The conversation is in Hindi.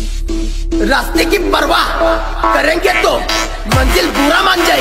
रास्ते की परवाह करेंगे तो मंजिल बुरा मान जाएगी।